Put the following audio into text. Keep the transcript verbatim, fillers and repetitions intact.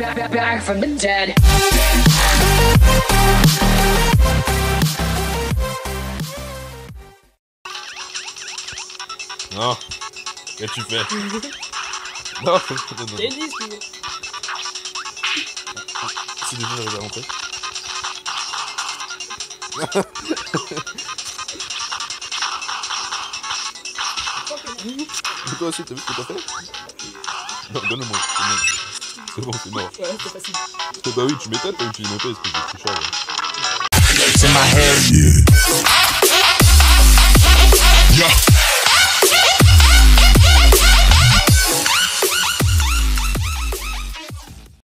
back, back from the dead. Non. Qu'est-ce que tu fais? Non, non, non. J'ai dit, je C'est déjà j'arrive à rentrer. Et toi aussi, t'as vu ce que t'as fait? Non, donne-le-moi. C'est bon, c'est mort. Ouais, c'est facile. Bah oui, tu m'étonnes, t'as utilisé mon test, parce que c'est tricheur. It's in my head. Yeah. Yeah.